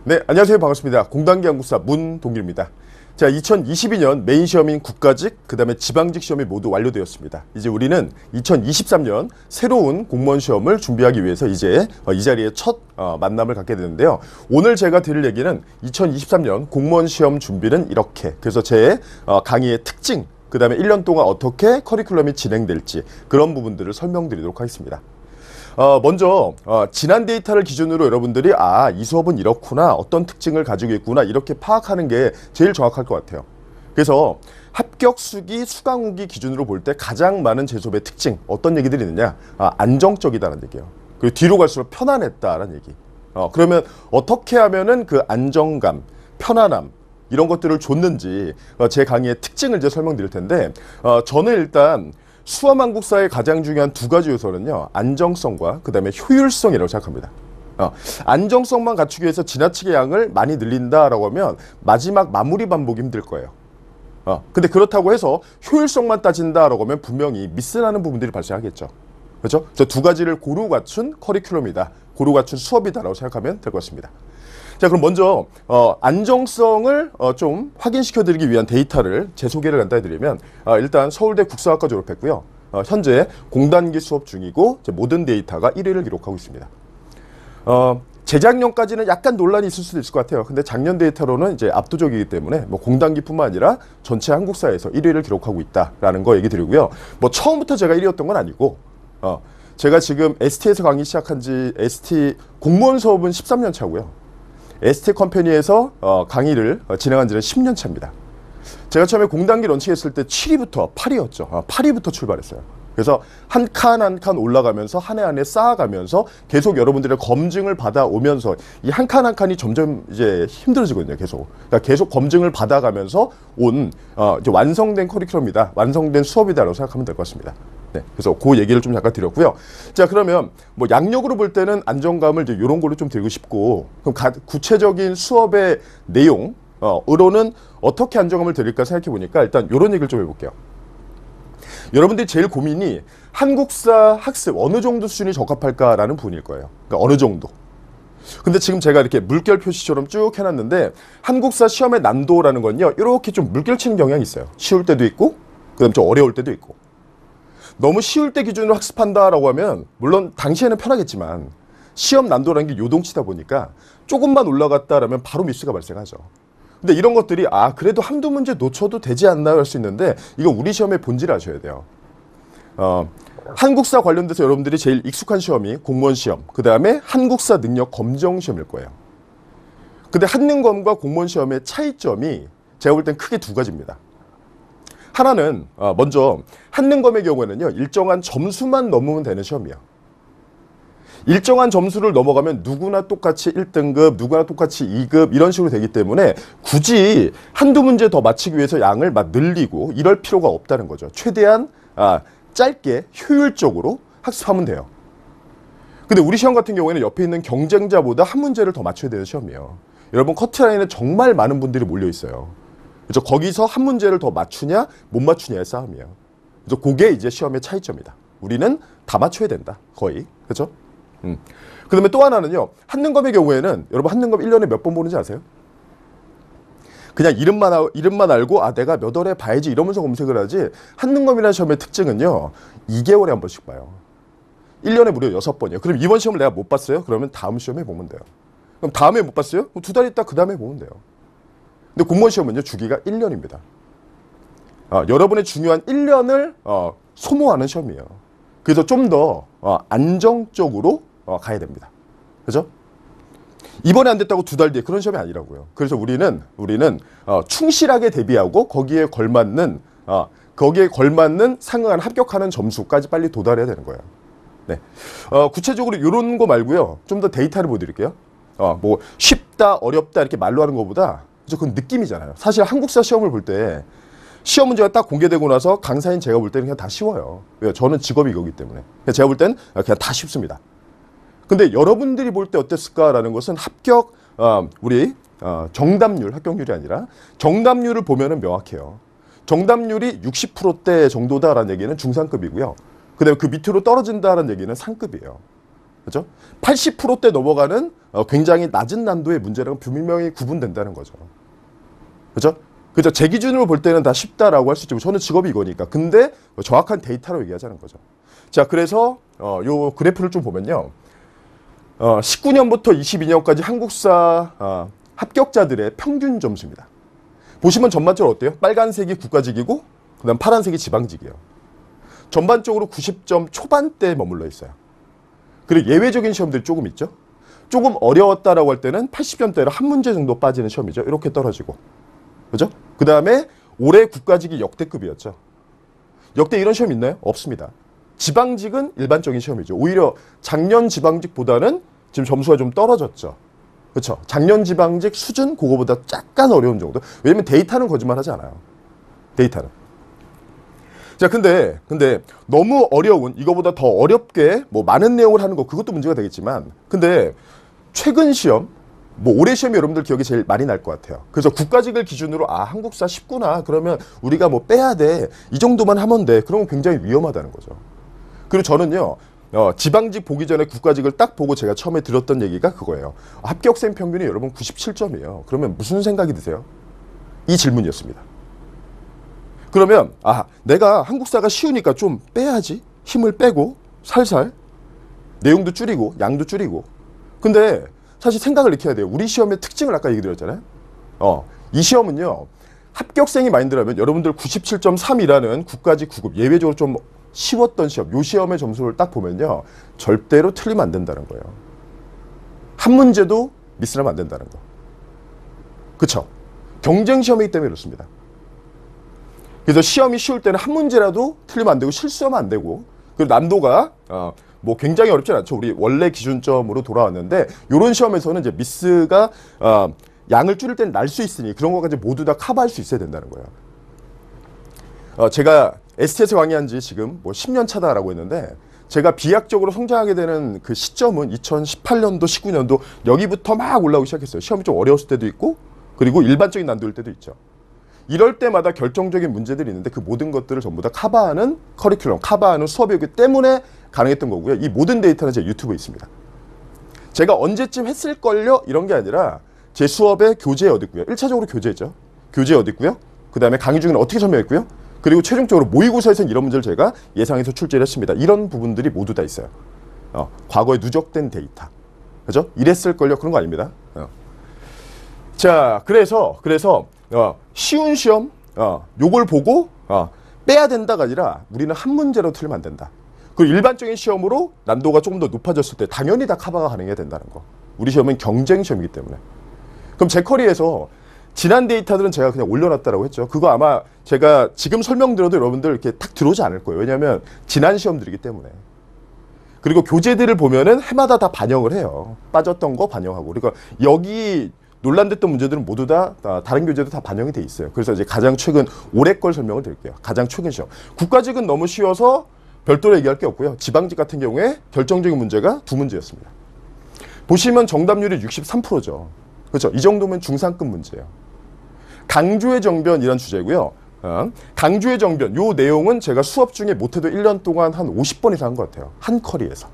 네, 안녕하세요. 반갑습니다. 공단기 한국사 문동길입니다. 자, 2022년 메인 시험인 국가직, 그 다음에 지방직 시험이 모두 완료되었습니다. 이제 우리는 2023년 새로운 공무원 시험을 준비하기 위해서 이제 이 자리에 첫 만남을 갖게 되는데요. 오늘 제가 드릴 얘기는 2023년 공무원 시험 준비는 이렇게, 그래서 제 강의의 특징, 그 다음에 1년 동안 어떻게 커리큘럼이 진행될지 그런 부분들을 설명드리도록 하겠습니다. 먼저 지난 데이터를 기준으로 여러분들이 이 수업은 이렇구나, 어떤 특징을 가지고 있구나, 이렇게 파악하는 게 제일 정확할 것 같아요. 그래서 합격 수기, 수강 후기 기준으로 볼 때 가장 많은 제 수업의 특징, 어떤 얘기들이 있느냐, 안정적이다는 얘기예요. 그리고 뒤로 갈수록 편안했다라는 얘기. 그러면 어떻게 하면은 그 안정감, 편안함, 이런 것들을 줬는지 제 강의의 특징을 이제 설명드릴 텐데, 저는 일단 수험 한국사의 가장 중요한 두 가지 요소는요, 안정성과 그 다음에 효율성이라고 생각합니다. 안정성만 갖추기 위해서 지나치게 양을 많이 늘린다라고 하면 마지막 마무리 반복이 힘들 거예요. 근데 그렇다고 해서 효율성만 따진다라고 하면 분명히 미스나는 부분들이 발생하겠죠. 그렇죠? 그래서 두 가지를 고루 갖춘 커리큘럼이다, 고루 갖춘 수업이다라고 생각하면 될 것 같습니다. 자, 그럼 먼저 안정성을 좀 확인시켜 드리기 위한 데이터를 제 소개를 간단히 드리면, 일단 서울대 국사학과 졸업했고요. 현재 공단기 수업 중이고 모든 데이터가 1위를 기록하고 있습니다. 재작년까지는 약간 논란이 있을 수도 있을 것 같아요. 근데 작년 데이터로는 이제 압도적이기 때문에 뭐 공단기뿐만 아니라 전체 한국사에서 1위를 기록하고 있다라는 거 얘기 드리고요. 뭐 처음부터 제가 1위였던 건 아니고, 제가 지금 ST에서 강의 시작한 지 ST 공무원 수업은 13년 차고요. ST 컴퍼니에서 강의를 진행한 지는 10년 차입니다. 제가 처음에 공단기 런칭했을 때 7위부터 8위였죠. 8위부터 출발했어요. 그래서 한 칸 한 칸 올라가면서 한 해 한 해 쌓아가면서 계속 여러분들의 검증을 받아오면서 이 한 칸 한 칸이 점점 이제 힘들어지거든요. 계속. 그러니까 계속 검증을 받아가면서 온 이제 완성된 커리큘럼이다, 완성된 수업이다라고 생각하면 될 것 같습니다. 네, 그래서 그 얘기를 좀 잠깐 드렸고요. 자, 그러면 뭐 양력으로 볼 때는 안정감을 이제 이런 걸로 좀 드리고 싶고, 그럼 구체적인 수업의 내용으로는 어떻게 안정감을 드릴까 생각해 보니까 일단 이런 얘기를 좀 해볼게요. 여러분들이 제일 고민이 한국사 학습 어느 정도 수준이 적합할까라는 부분일 거예요. 그러니까 어느 정도. 근데 지금 제가 이렇게 물결 표시처럼 쭉 해놨는데, 한국사 시험의 난도라는 건요, 이렇게 좀 물결 치는 경향이 있어요. 쉬울 때도 있고, 그 다음에 좀 어려울 때도 있고. 너무 쉬울 때 기준으로 학습한다라고 하면 물론 당시에는 편하겠지만 시험 난도라는 게 요동치다 보니까 조금만 올라갔다라면 바로 미스가 발생하죠. 근데 이런 것들이 그래도 한두 문제 놓쳐도 되지 않나요? 할 수 있는데, 이거 우리 시험의 본질을 아셔야 돼요. 한국사 관련돼서 여러분들이 제일 익숙한 시험이 공무원 시험, 그 다음에 한국사 능력 검정 시험일 거예요. 근데 한능검과 공무원 시험의 차이점이 제가 볼 땐 크게 두 가지입니다. 하나는 먼저 한능검의 경우에는요, 일정한 점수만 넘으면 되는 시험이에요. 일정한 점수를 넘어가면 누구나 똑같이 1등급, 누구나 똑같이 2급 이런 식으로 되기 때문에 굳이 한두 문제 더 맞추기 위해서 양을 막 늘리고 이럴 필요가 없다는 거죠. 최대한 짧게 효율적으로 학습하면 돼요. 근데 우리 시험 같은 경우에는 옆에 있는 경쟁자보다 한 문제를 더 맞춰야 되는 시험이에요. 여러분, 커트라인에 정말 많은 분들이 몰려 있어요. 그래서 거기서 한 문제를 더 맞추냐 못 맞추냐의 싸움이에요. 그래서 그게 이제 시험의 차이점이다. 우리는 다 맞춰야 된다, 거의. 그렇죠? 그 다음에 또 하나는요, 한능검의 경우에는 여러분, 한능검 1년에 몇 번 보는지 아세요? 그냥 이름만 알고 내가 몇 월에 봐야지 이러면서 검색을 하지, 한능검이라는 시험의 특징은요, 2개월에 한 번씩 봐요. 1년에 무려 6번이에요. 그럼 이번 시험을 내가 못 봤어요? 그러면 다음 시험에 보면 돼요. 그럼 다음에 못 봤어요? 그럼 2달 있다 그 다음에 보면 돼요. 근데 공무원 시험은요, 주기가 1년입니다. 여러분의 중요한 1년을 소모하는 시험이에요. 그래서 좀 더 안정적으로 가야 됩니다. 그죠? 이번에 안 됐다고 2달 뒤에 그런 시험이 아니라고요. 그래서 우리는 충실하게 대비하고 거기에 걸맞는 상응한 합격하는 점수까지 빨리 도달해야 되는 거예요. 네. 구체적으로 이런 거 말고요, 좀 더 데이터를 보여드릴게요. 뭐 쉽다, 어렵다 이렇게 말로 하는 것보다 그건 느낌이잖아요. 사실 한국사 시험을 볼 때 시험 문제가 딱 공개되고 나서 강사인 제가 볼 때는 그냥 다 쉬워요. 왜요? 저는 직업이 이거기 때문에. 제가 볼 때는 그냥 다 쉽습니다. 근데 여러분들이 볼 때 어땠을까라는 것은 우리 정답률, 합격률이 아니라 정답률을 보면은 명확해요. 정답률이 60%대 정도다라는 얘기는 중상급이고요. 그다음에 그 밑으로 떨어진다라는 얘기는 상급이에요. 그렇죠? 80%대 넘어가는 굉장히 낮은 난도의 문제랑은 분명히 구분된다는 거죠. 그죠? 그죠? 제 기준으로 볼 때는 다 쉽다라고 할 수 있죠. 저는 직업이 이거니까. 근데 정확한 데이터로 얘기하자는 거죠. 자, 그래서 요 그래프를 좀 보면요. 19년부터 22년까지 한국사 합격자들의 평균 점수입니다. 보시면 전반적으로 어때요? 빨간색이 국가직이고 그다음 파란색이 지방직이에요. 전반적으로 90점 초반대에 머물러 있어요. 그리고 예외적인 시험들이 조금 있죠. 조금 어려웠다라고 할 때는 80점대로 한 문제 정도 빠지는 시험이죠. 이렇게 떨어지고. 그죠? 그 다음에 올해 국가직이 역대급이었죠. 역대 이런 시험 있나요? 없습니다. 지방직은 일반적인 시험이죠. 오히려 작년 지방직보다는 지금 점수가 좀 떨어졌죠. 그렇죠? 작년 지방직 수준 그거보다 약간 어려운 정도. 왜냐면 데이터는 거짓말하지 않아요. 데이터는. 자, 근데 너무 어려운 이거보다 더 어렵게 뭐 많은 내용을 하는 거 그것도 문제가 되겠지만 근데 최근 시험 뭐 올해 시험이 여러분들 기억이 제일 많이 날 것 같아요. 그래서 국가직을 기준으로 한국사 쉽구나. 그러면 우리가 뭐 빼야 돼. 이 정도만 하면 돼. 그러면 굉장히 위험하다는 거죠. 그리고 저는요. 지방직 보기 전에 국가직을 딱 보고 제가 처음에 들었던 얘기가 그거예요. 합격생 평균이 여러분 97점이에요. 그러면 무슨 생각이 드세요? 이 질문이었습니다. 그러면 내가 한국사가 쉬우니까 좀 빼야지. 힘을 빼고 살살 내용도 줄이고 양도 줄이고. 근데 사실 생각을 이렇게 해야 돼요. 우리 시험의 특징을 아까 얘기 드렸잖아요. 이 시험은요. 합격생이 마인드라면 여러분들 97.3이라는 국가직 9급 예외적으로 좀 쉬웠던 시험. 요 시험의 점수를 딱 보면요. 절대로 틀리면 안 된다는 거예요. 한 문제도 미스하면 안 된다는 거. 그쵸? 경쟁 시험이기 때문에 그렇습니다. 그래서 시험이 쉬울 때는 한 문제라도 틀리면 안 되고 실수하면 안 되고 그리고 난도가 뭐 굉장히 어렵진 않죠. 우리 원래 기준점으로 돌아왔는데 이런 시험에서는 이제 미스가 양을 줄일 때는 날 수 있으니 그런 것까지 모두 다 커버할 수 있어야 된다는 거예요. 제가 STS 강의한 지 지금 뭐 10년 차다라고 했는데 제가 비약적으로 성장하게 되는 그 시점은 2018년도, 19년도 여기부터 막 올라오기 시작했어요. 시험이 좀 어려웠을 때도 있고 그리고 일반적인 난도일 때도 있죠. 이럴 때마다 결정적인 문제들이 있는데 그 모든 것들을 전부 다 커버하는 커리큘럼, 커버하는 수업이었기 때문에 가능했던 거고요. 이 모든 데이터는 제 유튜브에 있습니다. 제가 언제쯤 했을걸요? 이런 게 아니라 제 수업에 교재 어딨고요. 1차적으로 교재죠. 교재 어딨고요. 그 다음에 강의 중에는 어떻게 설명했고요. 그리고 최종적으로 모의고사에서는 이런 문제를 제가 예상해서 출제를 했습니다. 이런 부분들이 모두 다 있어요. 과거에 누적된 데이터. 그죠? 이랬을걸요? 그런 거 아닙니다. 자, 그래서 쉬운 시험, 요걸 보고 빼야 된다가 아니라 우리는 한 문제로 틀리면 안 된다. 그리고 일반적인 시험으로 난도가 조금 더 높아졌을 때 당연히 다 커버가 가능해야 된다는 거. 우리 시험은 경쟁 시험이기 때문에. 그럼 제 커리에서 지난 데이터들은 제가 그냥 올려놨다라고 했죠. 그거 아마 제가 지금 설명드려도 여러분들 이렇게 탁 들어오지 않을 거예요. 왜냐하면 지난 시험들이기 때문에. 그리고 교재들을 보면은 해마다 다 반영을 해요. 빠졌던 거 반영하고. 그러니까 여기 논란됐던 문제들은 모두 다 다른 교재도 다 반영이 돼 있어요. 그래서 이제 가장 최근 올해 걸 설명을 드릴게요. 가장 최근 시험. 국가직은 너무 쉬워서 별도로 얘기할 게 없고요. 지방직 같은 경우에 결정적인 문제가 2문제였습니다. 보시면 정답률이 63%죠. 그렇죠? 이 정도면 중상급 문제예요. 강조의 정변이란 주제고요. 강조의 정변, 요 내용은 제가 수업 중에 못해도 1년 동안 한 50번 이상 한 것 같아요. 한 커리에서.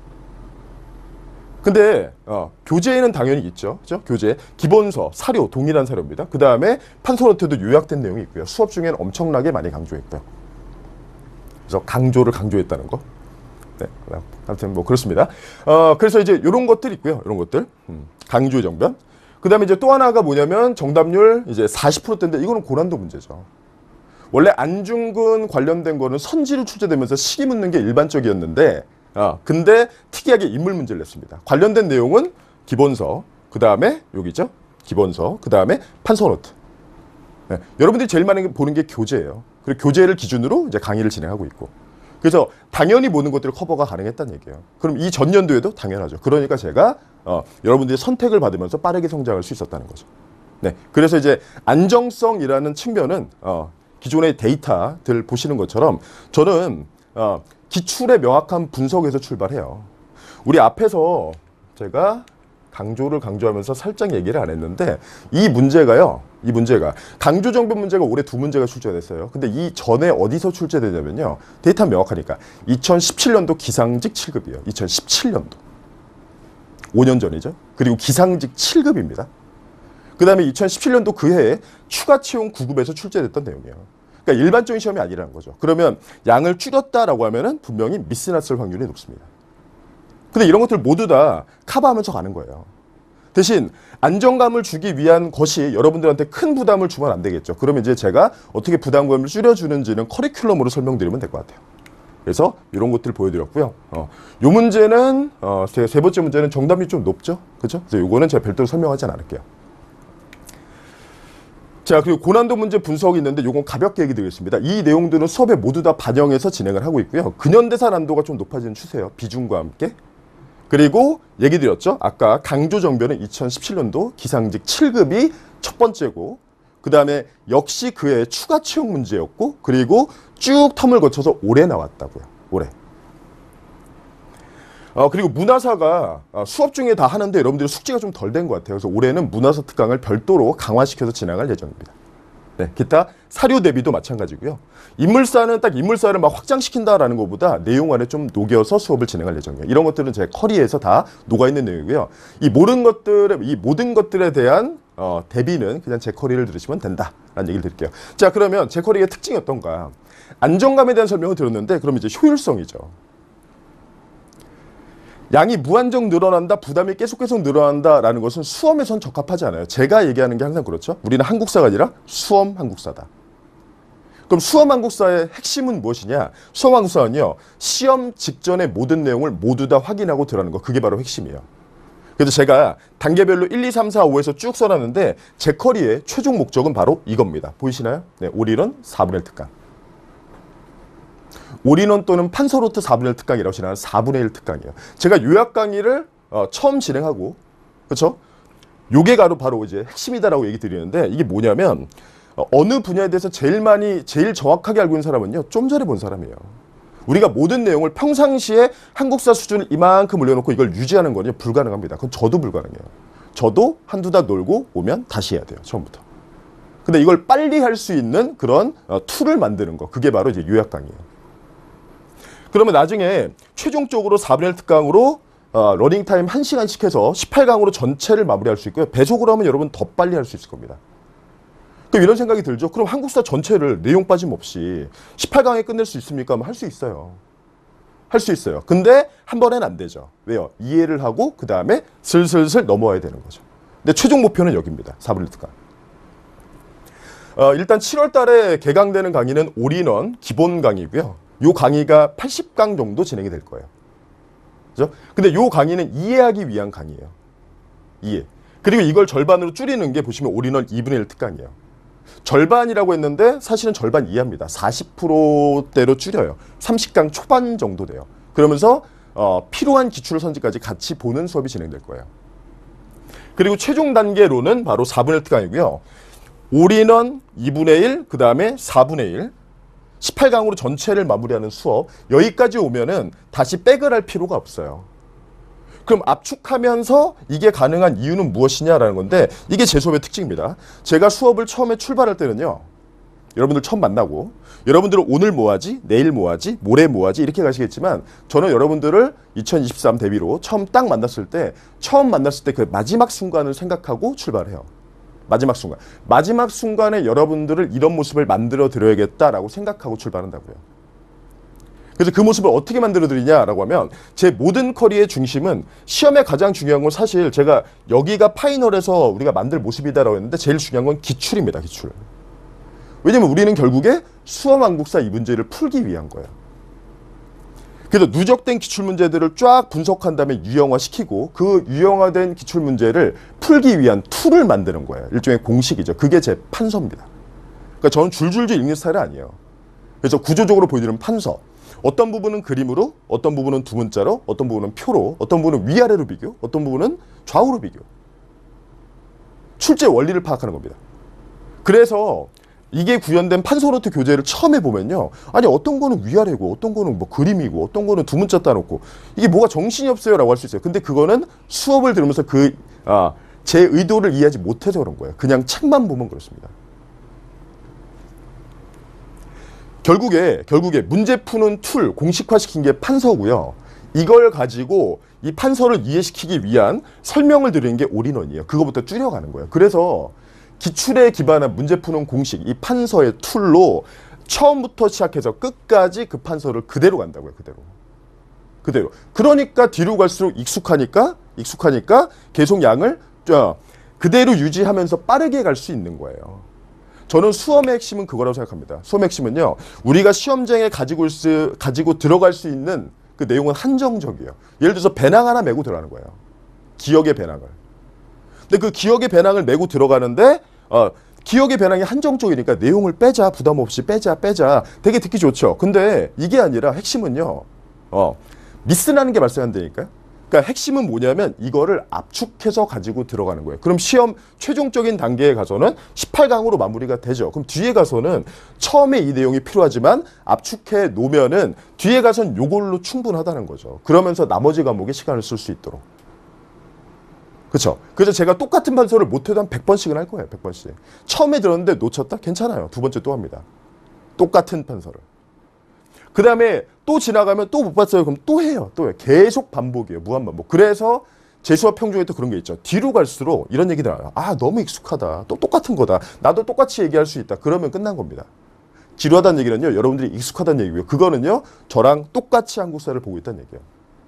근데 교재에는 당연히 있죠. 그죠? 교재, 기본서, 사료, 동일한 사료입니다. 그 다음에 판서노트도 요약된 내용이 있고요. 수업 중에는 엄청나게 많이 강조했고요. 그래서 강조를 강조했다는 거. 네, 아무튼 뭐 그렇습니다. 그래서 이제 이런 것들 있고요. 이런 것들. 강조의 정변. 그 다음에 이제 또 하나가 뭐냐면 정답률 이제 40%대인데 이거는 고난도 문제죠. 원래 안중근 관련된 거는 선지로 출제되면서 시기 묻는 게 일반적이었는데 근데 특이하게 인물 문제를 냈습니다. 관련된 내용은 기본서, 그 다음에 여기죠. 기본서, 그 다음에 판서노트. 네, 여러분들이 제일 많이 보는 게 교재예요. 그리고 교재를 기준으로 이제 강의를 진행하고 있고. 그래서 당연히 모든 것들을 커버가 가능했다는 얘기예요. 그럼 이 전년도에도 당연하죠. 그러니까 제가 여러분들이 선택을 받으면서 빠르게 성장할 수 있었다는 거죠. 네, 그래서 이제 안정성이라는 측면은 기존의 데이터들 보시는 것처럼 저는 기출의 명확한 분석에서 출발해요. 우리 앞에서 제가 강조를 강조하면서 살짝 얘기를 안 했는데 이 문제가 강조 정변 문제가 올해 2문제가 출제가 됐어요. 근데 이 전에 어디서 출제되냐면요. 데이터 명확하니까 2017년도 기상직 7급이에요. 2017년도. 5년 전이죠. 그리고 기상직 7급입니다. 그 다음에 2017년도 그 해에 추가 채용 9급에서 출제됐던 내용이에요. 그러니까 일반적인 시험이 아니라는 거죠. 그러면 양을 줄였다라고 하면은 분명히 미스 났을 확률이 높습니다. 근데 이런 것들 모두 다 커버하면서 가는 거예요. 대신 안정감을 주기 위한 것이 여러분들한테 큰 부담을 주면 안 되겠죠. 그러면 이제 제가 어떻게 부담감을 줄여주는지는 커리큘럼으로 설명드리면 될 것 같아요. 그래서 이런 것들 보여드렸고요. 요 문제는 세 번째 문제는 정답이 좀 높죠, 그렇죠? 그래서 요거는 제가 별도로 설명하지 않을게요. 자, 그리고 고난도 문제 분석이 있는데 요건 가볍게 얘기 드리겠습니다. 이 내용들은 수업에 모두 다 반영해서 진행을 하고 있고요. 근현대사 난도가 좀 높아지는 추세예요. 비중과 함께. 그리고 얘기 드렸죠. 아까 강조정변은 2017년도 기상직 7급이 첫 번째고 그 다음에 역시 그해 추가 채용 문제였고 그리고 쭉 텀을 거쳐서 올해 나왔다고요. 올해. 그리고 문화사가 수업 중에 다 하는데 여러분들이 숙제가 좀 덜 된 것 같아요. 그래서 올해는 문화사 특강을 별도로 강화시켜서 진행할 예정입니다. 네, 기타 사료 대비도 마찬가지고요. 인물사는 딱 인물사를 막 확장시킨다라는 것보다 내용 안에 좀 녹여서 수업을 진행할 예정이에요. 이런 것들은 제 커리에서 다 녹아있는 내용이고요. 이 모든 것들에 대한 대비는 그냥 제 커리를 들으시면 된다라는 얘기를 드릴게요. 자, 그러면 제 커리의 특징이 어떤가? 안정감에 대한 설명을 들었는데 그럼 이제 효율성이죠. 양이 무한정 늘어난다, 부담이 계속 늘어난다라는 것은 수험에선 적합하지 않아요. 제가 얘기하는 게 항상 그렇죠. 우리는 한국사가 아니라 수험 한국사다. 그럼 수험 한국사의 핵심은 무엇이냐? 수험 한국사는요, 시험 직전의 모든 내용을 모두 다 확인하고 들어가는 거. 그게 바로 핵심이에요. 그래서 제가 단계별로 1, 2, 3, 4, 5에서 쭉 써놨는데 제 커리의 최종 목적은 바로 이겁니다. 보이시나요? 네, 올인원 4분의 1 특강. 올인원 또는 판서로트 4분의 1 특강이라고 지나는 4분의 1 특강이에요. 제가 요약 강의를 처음 진행하고, 그렇죠? 요게 바로 이제 핵심이다라고 얘기 드리는데 이게 뭐냐면 어느 분야에 대해서 제일 정확하게 알고 있는 사람은요, 좀 전에 본 사람이에요. 우리가 모든 내용을 평상시에 한국사 수준을 이만큼 올려놓고 이걸 유지하는 거는요, 불가능합니다. 그건 저도 불가능해요. 저도 한두 달 놀고 오면 다시 해야 돼요, 처음부터. 근데 이걸 빨리 할 수 있는 그런 툴을 만드는 거, 그게 바로 이제 요약 강의예요. 그러면 나중에 최종적으로 4분의 1 특강으로 러닝타임 1시간씩 해서 18강으로 전체를 마무리할 수 있고요. 배속으로 하면 여러분 더 빨리 할 수 있을 겁니다. 그럼 이런 생각이 들죠. 그럼 한국사 전체를 내용 빠짐없이 18강에 끝낼 수 있습니까? 하면 할 수 있어요. 할 수 있어요. 근데 한 번엔 안 되죠. 왜요? 이해를 하고 그 다음에 슬슬슬 넘어와야 되는 거죠. 근데 최종 목표는 여기입니다. 4분의 1 특강. 일단 7월 달에 개강되는 강의는 올인원 기본 강의고요. 요 강의가 80강 정도 진행이 될 거예요. 그죠? 근데 요 강의는 이해하기 위한 강의예요. 이해. 그리고 이걸 절반으로 줄이는 게 보시면 올인원 2분의 1 특강이에요. 절반이라고 했는데 사실은 절반 이하입니다. 40%대로 줄여요. 30강 초반 정도 돼요. 그러면서 필요한 기출 선지까지 같이 보는 수업이 진행될 거예요. 그리고 최종 단계로는 바로 4분의 1 특강이고요. 올인원 2분의 1, 그 다음에 4분의 1, 18강으로 전체를 마무리하는 수업. 여기까지 오면은 다시 백을 할 필요가 없어요. 그럼 압축하면서 이게 가능한 이유는 무엇이냐라는 건데 이게 제 수업의 특징입니다. 제가 수업을 처음에 출발할 때는요. 여러분들 처음 만나고 여러분들은 오늘 뭐하지? 내일 뭐하지? 모레 뭐하지? 이렇게 가시겠지만 저는 여러분들을 2023 대비로 처음 딱 만났을 때 그 마지막 순간을 생각하고 출발해요. 마지막 순간에 여러분들을 이런 모습을 만들어 드려야겠다라고 생각하고 출발한다고요. 그래서 그 모습을 어떻게 만들어 드리냐라고 하면 제 모든 커리의 중심은 시험에 가장 중요한 건 사실 제가 여기가 파이널에서 우리가 만들 모습이다라고 했는데 제일 중요한 건 기출입니다. 기출. 왜냐면 우리는 결국에 수험 한국사 이 문제를 풀기 위한 거예요. 그래서 누적된 기출문제들을 쫙 분석한 다음에 유형화시키고 그 유형화된 기출문제를 풀기 위한 툴을 만드는 거예요. 일종의 공식이죠. 그게 제 판서입니다. 그러니까 저는 줄줄줄 읽는 스타일이 아니에요. 그래서 구조적으로 보여드리는 판서. 어떤 부분은 그림으로, 어떤 부분은 두 문자로, 어떤 부분은 표로, 어떤 부분은 위아래로 비교, 어떤 부분은 좌우로 비교. 출제 원리를 파악하는 겁니다. 그래서 이게 구현된 판서노트 교재를 처음 해보면요. 아니 어떤 거는 위아래고 어떤 거는 뭐 그림이고 어떤 거는 두 문자 따놓고 이게 뭐가 정신이 없어요 라고 할 수 있어요. 근데 그거는 수업을 들으면서 제 의도를 이해하지 못해서 그런 거예요. 그냥 책만 보면 그렇습니다. 결국에 문제 푸는 툴 공식화시킨 게 판서고요. 이걸 가지고 이 판서를 이해시키기 위한 설명을 드리는 게 올인원이에요. 그거부터 줄여가는 거예요. 그래서 기출에 기반한 문제 푸는 공식, 이 판서의 툴로 처음부터 시작해서 끝까지 그 판서를 그대로 간다고요. 그대로. 그러니까 뒤로 갈수록 익숙하니까 계속 양을 그대로 유지하면서 빠르게 갈 수 있는 거예요. 저는 수험의 핵심은 그거라고 생각합니다. 수험의 핵심은요, 우리가 시험장에 가지고 들어갈 수 있는 그 내용은 한정적이에요. 예를 들어서 배낭 하나 메고 들어가는 거예요. 기억의 배낭을. 근데 그 기억의 배낭을 메고 들어가는데 기억의 배낭이 한정적이니까 내용을 빼자, 부담 없이 빼자. 되게 듣기 좋죠. 근데 이게 아니라 핵심은요, 미스라는 게 발생한다니까요. 그러니까 핵심은 뭐냐면 이거를 압축해서 가지고 들어가는 거예요. 그럼 시험 최종적인 단계에 가서는 18강으로 마무리가 되죠. 그럼 뒤에 가서는 처음에 이 내용이 필요하지만 압축해 놓으면은 뒤에 가서는 요걸로 충분하다는 거죠. 그러면서 나머지 과목에 시간을 쓸 수 있도록. 그렇죠. 그래서 제가 똑같은 판서를 못해도 한 100번씩은 할 거예요. 100번씩. 처음에 들었는데 놓쳤다? 괜찮아요. 두 번째 또 합니다. 똑같은 판서를. 그 다음에 또 지나가면 또 못 봤어요. 그럼 또 해요. 계속 반복이에요. 무한반복. 그래서 재수와 평중에 또 그런 게 있죠. 뒤로 갈수록 이런 얘기들 나와요. 너무 익숙하다. 또 똑같은 거다. 나도 똑같이 얘기할 수 있다. 그러면 끝난 겁니다. 지루하다는 얘기는요, 여러분들이 익숙하다는 얘기고요. 그거는요, 저랑 똑같이 한국사를 보고 있다는 얘기예요.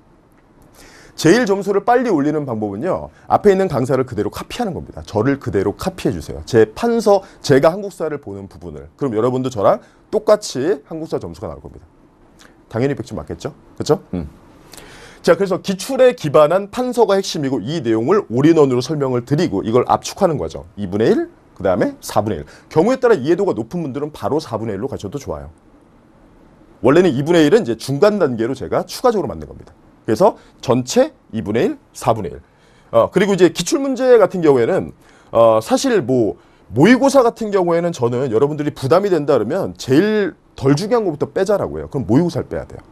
제일 점수를 빨리 올리는 방법은요, 앞에 있는 강사를 그대로 카피하는 겁니다. 저를 그대로 카피해 주세요. 제 판서, 제가 한국사를 보는 부분을. 그럼 여러분도 저랑 똑같이 한국사 점수가 나올 겁니다. 당연히 100점 맞겠죠? 그렇죠? 자, 그래서 기출에 기반한 판서가 핵심이고 이 내용을 올인원으로 설명을 드리고 이걸 압축하는 거죠. 2분의 1, 그 다음에 4분의 1. 경우에 따라 이해도가 높은 분들은 바로 4분의 1로 가셔도 좋아요. 원래는 2분의 1은 이제 중간 단계로 제가 추가적으로 만든 겁니다. 그래서 전체 2분의 1, 4분의 1. 그리고 이제 기출문제 같은 경우에는 사실 모의고사 같은 경우에는 저는 여러분들이 부담이 된다 그러면 제일 덜 중요한 것부터 빼자라고 해요. 그럼 모의고사를 빼야 돼요.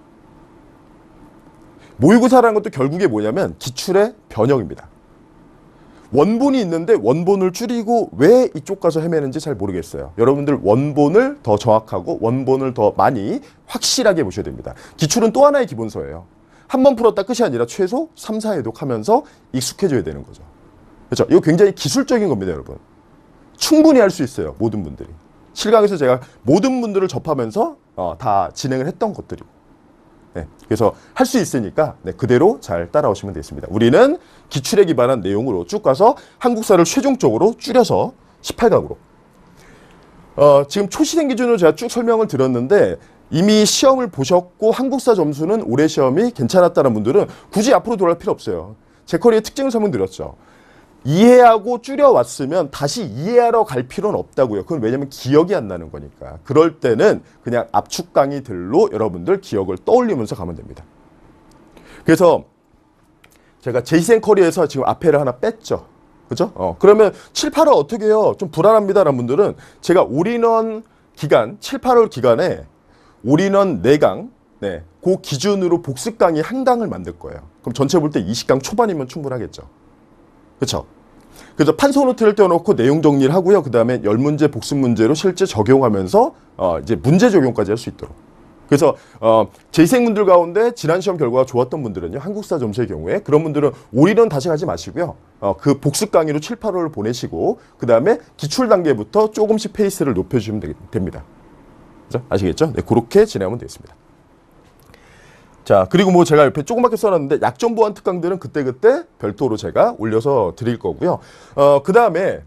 모의고사라는 것도 결국에 뭐냐면 기출의 변형입니다. 원본이 있는데 원본을 줄이고 왜 이쪽 가서 헤매는지 잘 모르겠어요. 여러분들 원본을 더 정확하고 원본을 더 많이 확실하게 보셔야 됩니다. 기출은 또 하나의 기본서예요. 한 번 풀었다 끝이 아니라 최소 3, 4회독하면서 익숙해져야 되는 거죠. 그렇죠? 이거 굉장히 기술적인 겁니다, 여러분. 충분히 할 수 있어요, 모든 분들이. 실강에서 제가 모든 분들을 접하면서 다 진행을 했던 것들이고. 네, 그래서 할 수 있으니까 그대로 잘 따라오시면 되겠습니다. 우리는 기출에 기반한 내용으로 쭉 가서 한국사를 최종적으로 줄여서 18강으로. 지금 초시생 기준으로 제가 쭉 설명을 드렸는데 이미 시험을 보셨고 한국사 점수는 올해 시험이 괜찮았다는 분들은 굳이 앞으로 돌아갈 필요 없어요. 제 커리의 특징을 설명드렸죠. 이해하고 줄여왔으면 다시 이해하러 갈 필요는 없다고요. 그건 왜냐면 기억이 안 나는 거니까. 그럴 때는 그냥 압축 강의들로 여러분들 기억을 떠올리면서 가면 됩니다. 그래서 제가 제희생 커리에서 지금 앞에를 하나 뺐죠. 그죠? 그러면 7, 8월 어떻게 해요? 좀 불안합니다. 라는 분들은 제가 올인원 기간, 7, 8월 기간에 올인원 4강, 그 기준으로 복습 강의 한 강을 만들 거예요. 그럼 전체 볼 때 20강 초반이면 충분하겠죠. 그렇죠? 그래서 판서 노트를 떼어놓고 내용 정리를 하고요. 그 다음에 10문제 복습 문제로 실제 적용하면서 이제 문제 적용까지 할 수 있도록. 그래서 재생분들 가운데 지난 시험 결과가 좋았던 분들은요. 한국사 점수의 경우에 그런 분들은 올인원 다시 가지 마시고요. 그 복습 강의로 7, 8월을 보내시고 그 다음에 기출 단계부터 조금씩 페이스를 높여주시면 됩니다. 그죠? 아시겠죠? 네, 그렇게 진행하면 되겠습니다. 자, 그리고 제가 옆에 조그맣게 써놨는데 약점 보완 특강들은 그때그때 별도로 제가 올려서 드릴 거고요. 그 다음에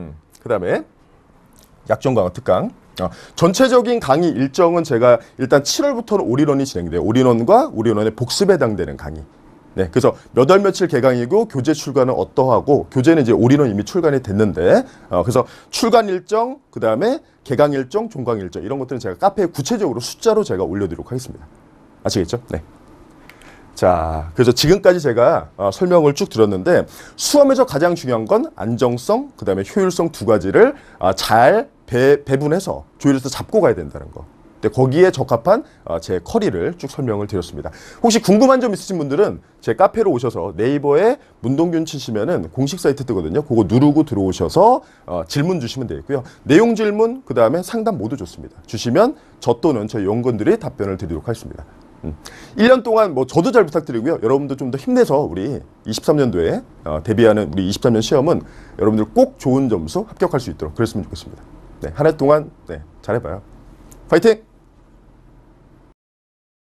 약점 강화 특강. 전체적인 강의 일정은 제가 일단 7월부터는 올인원이 진행돼요. 올인원과 올인원의 복습에 해당되는 강의. 네, 그래서 몇 월 며칠 개강이고 교재 출간은 어떠하고 교재는 이제 올인원 이미 출간이 됐는데 그래서 출간 일정, 그 다음에 개강 일정, 종강 일정 이런 것들은 제가 카페에 구체적으로 숫자로 제가 올려드리도록 하겠습니다. 아시겠죠? 네. 자, 그래서 지금까지 제가 설명을 쭉 드렸는데 수험에서 가장 중요한 건 안정성, 그 다음에 효율성 두 가지를 잘 배분해서 조율해서 잡고 가야 된다는 거. 근데 거기에 적합한 제 커리를 쭉 설명을 드렸습니다. 혹시 궁금한 점 있으신 분들은 제 카페로 오셔서 네이버에 문동균 치시면은 공식 사이트 뜨거든요. 그거 누르고 들어오셔서 질문 주시면 되겠고요. 내용 질문, 그 다음에 상담 모두 좋습니다. 주시면 저 또는 저희 연구원들이 답변을 드리도록 하겠습니다. 1년 동안 뭐 저도 잘 부탁드리고요. 여러분도 좀 더 힘내서 우리 23년도에 대비하는 우리 23년 시험은 여러분들 꼭 좋은 점수 합격할 수 있도록 그랬으면 좋겠습니다. 네, 한 해 동안 네, 잘해봐요. 파이팅!